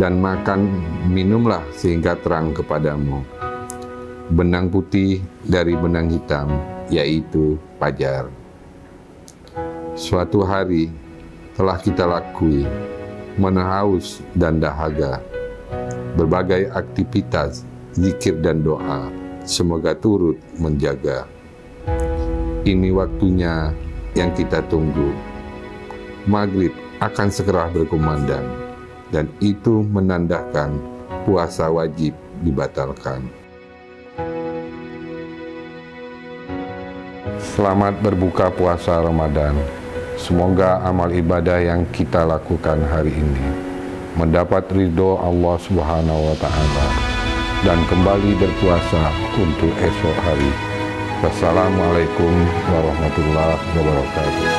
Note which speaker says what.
Speaker 1: dan makan minumlah sehingga terang kepadamu. Benang putih dari benang hitam, yaitu fajar. Suatu hari telah kita lakui, menahaus dan dahaga, berbagai aktivitas, zikir dan doa, semoga turut menjaga. Ini waktunya yang kita tunggu. Maghrib akan segera berkumandang, dan itu menandakan puasa wajib dibatalkan. Selamat berbuka puasa Ramadan. Semoga amal ibadah yang kita lakukan hari ini mendapat ridho Allah Subhanahu wa Ta'ala dan kembali berpuasa untuk esok hari. Wassalamualaikum warahmatullahi wabarakatuh.